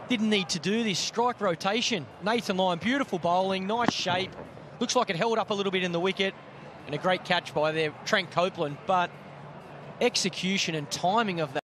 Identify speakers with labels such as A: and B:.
A: Didn't need to do this. Strike rotation. Nathan Lyon, beautiful bowling, nice shape. Looks like it held up a little bit in the wicket. And a great catch by there, Trent Copeland. But execution and timing of that.